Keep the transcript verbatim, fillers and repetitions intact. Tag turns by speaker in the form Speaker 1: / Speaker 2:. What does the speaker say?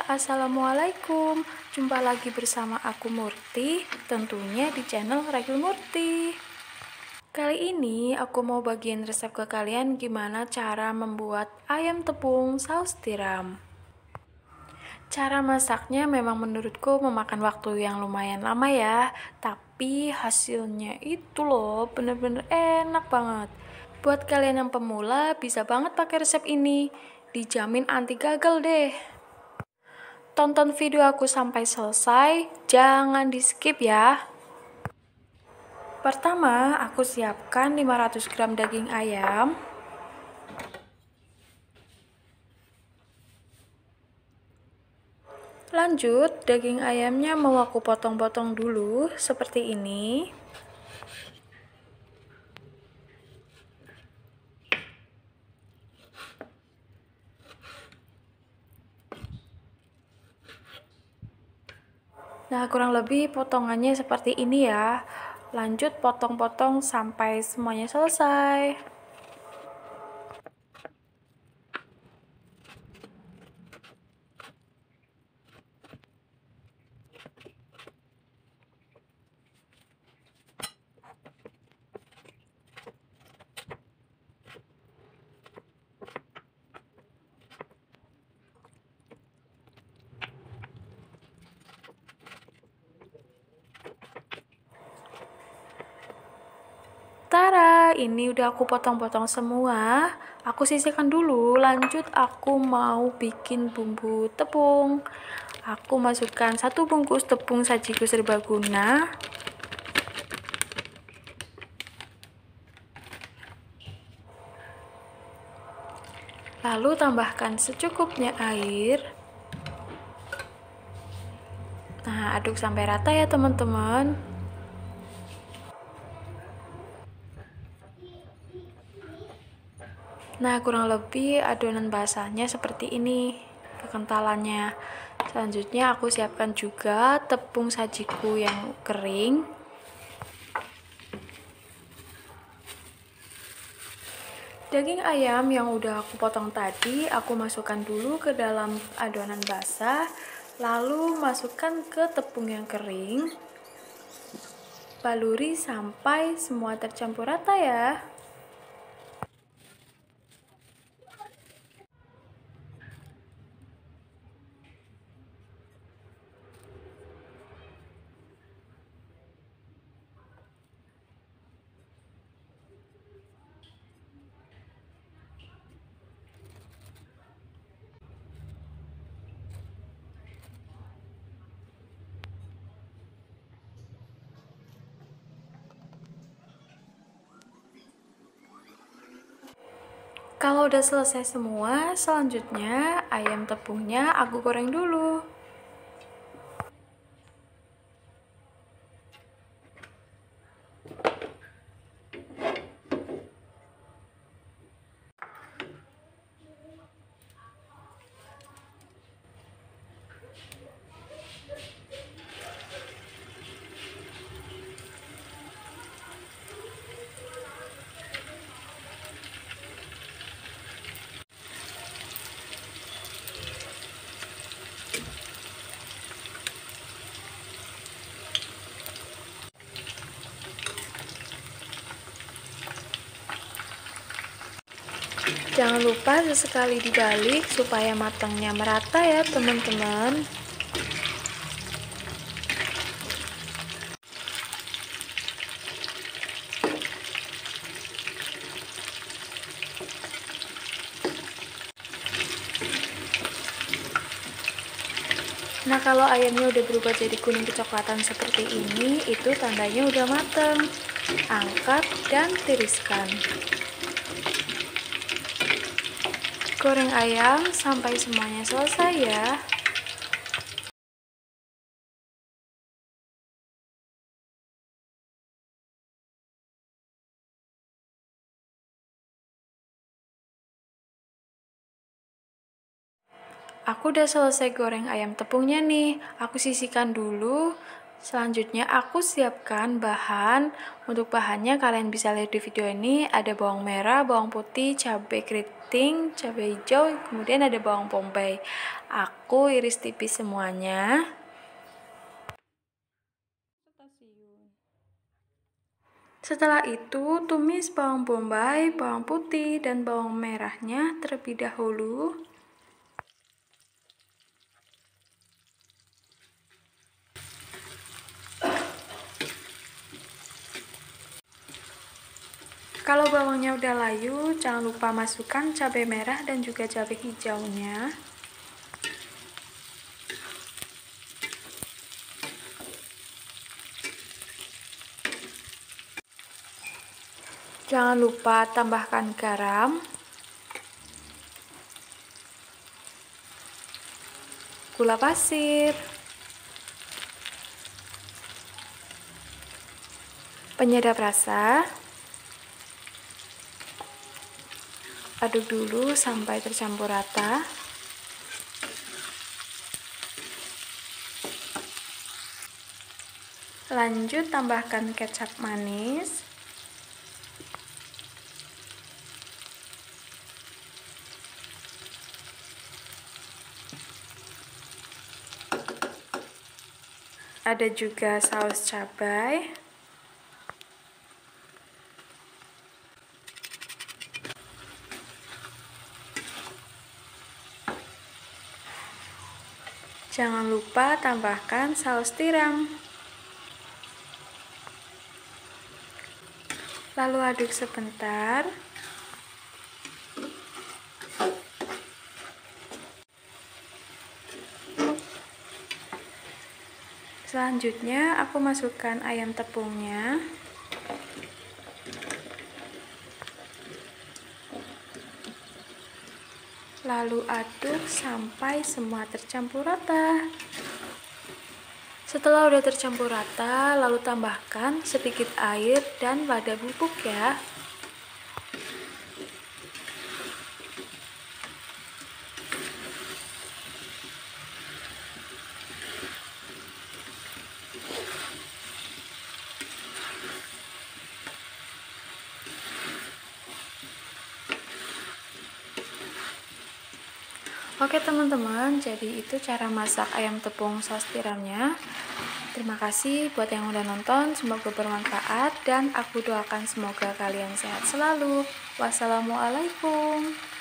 Speaker 1: Assalamualaikum. Jumpa lagi bersama aku Murti, tentunya di channel Ragil Murti. Kali ini aku mau bagiin resep ke kalian gimana cara membuat ayam tepung saus tiram. Cara masaknya memang menurutku memakan waktu yang lumayan lama ya, tapi hasilnya itu loh bener-bener enak banget. Buat kalian yang pemula bisa banget pakai resep ini, dijamin anti gagal deh. Tonton video aku sampai selesai, jangan di skip ya. Pertama, aku siapkan lima ratus gram daging ayam. Lanjut, daging ayamnya mau aku potong-potong dulu, seperti ini. Nah, kurang lebih potongannya seperti ini ya. Lanjut potong-potong sampai semuanya selesai. Tara, ini udah aku potong-potong semua. Aku sisihkan dulu, lanjut aku mau bikin bumbu tepung. Aku masukkan satu bungkus tepung sajiku serbaguna. Lalu tambahkan secukupnya air. Nah, aduk sampai rata ya teman-teman. Nah, kurang lebih adonan basahnya seperti ini kekentalannya. Selanjutnya aku siapkan juga tepung sajiku yang kering. Daging ayam yang udah aku potong tadi, aku masukkan dulu ke dalam adonan basah, lalu masukkan ke tepung yang kering. Baluri sampai semua tercampur rata ya. Kalau udah selesai semua, selanjutnya ayam tepungnya aku goreng dulu. Jangan lupa sesekali dibalik supaya matangnya merata ya teman-teman. Nah, kalau ayamnya udah berubah jadi kuning kecoklatan seperti ini, itu tandanya udah matang. Angkat dan tiriskan. Goreng ayam sampai semuanya selesai ya. Aku udah selesai goreng ayam tepungnya nih. Aku sisihkan dulu Selanjutnya aku siapkan bahan. Untuk bahannya kalian bisa lihat di video ini, ada bawang merah, bawang putih, cabai keriting, cabai hijau, kemudian ada bawang bombay. Aku iris tipis semuanya. Setelah itu, tumis bawang bombay, bawang putih, dan bawang merahnya terlebih dahulu. Kalau bawangnya udah layu, jangan lupa masukkan cabai merah dan juga cabai hijaunya. Jangan lupa tambahkan garam. Gula pasir. Penyedap rasa. Aduk dulu sampai tercampur rata. Lanjut tambahkan kecap manis. Ada juga saus cabai. Jangan lupa tambahkan saus tiram. Lalu aduk sebentar. Selanjutnya aku masukkan ayam tepungnya. Lalu aduk sampai semua tercampur rata. Setelah udah tercampur rata, lalu tambahkan sedikit air dan lada bubuk ya. Oke teman-teman, jadi itu cara masak ayam tepung saus tiramnya. Terima kasih buat yang udah nonton, semoga bermanfaat dan aku doakan semoga kalian sehat selalu. Wassalamualaikum.